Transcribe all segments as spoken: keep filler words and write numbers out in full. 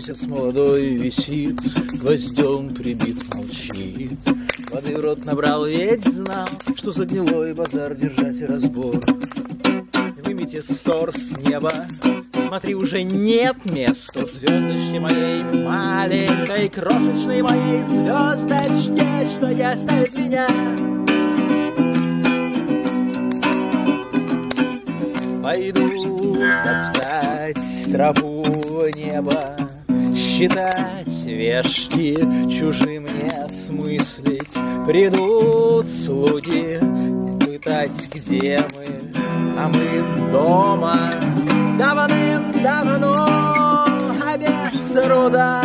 Месяц молодой висит, гвоздем прибит, молчит. Воды в рот набрал, ведь знал, что за гнилой базар держать и разбор. Вымите ссор с неба, смотри, уже нет места звездочке моей, маленькой, крошечной моей звездочке, что не оставит меня. Пойду топтать тропу неба, считать вешки, чужие мне смыслить. Придут слуги пытать, где мы, а мы дома. Давным-давно, а без труда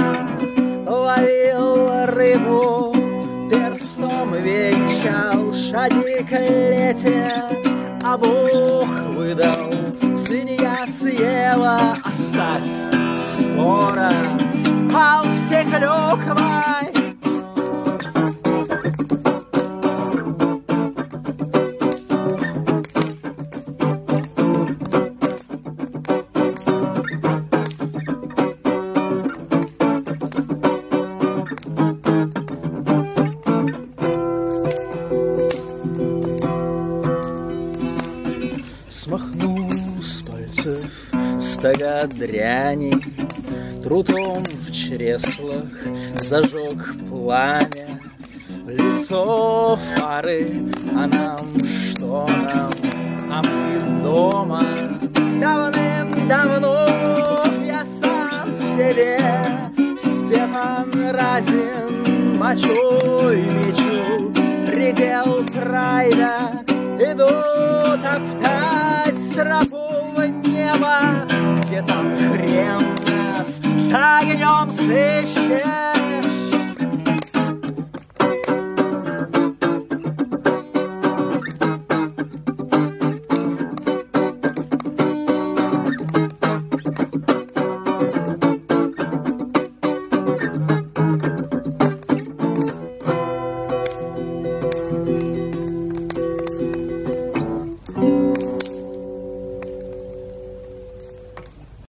ловил рыбу, перстом венчал шаги к лете, а Бог выдал, свинья съела, оставь скоро ползти клюквой. Смахнул с пальцев стога дряни, трутом в чреслах зажег пламя. Лицо фары, а нам что нам, а мы дома. Давным-давно я сам себе Степан Разин мочой мечу, предел прайда иду топтать тропу.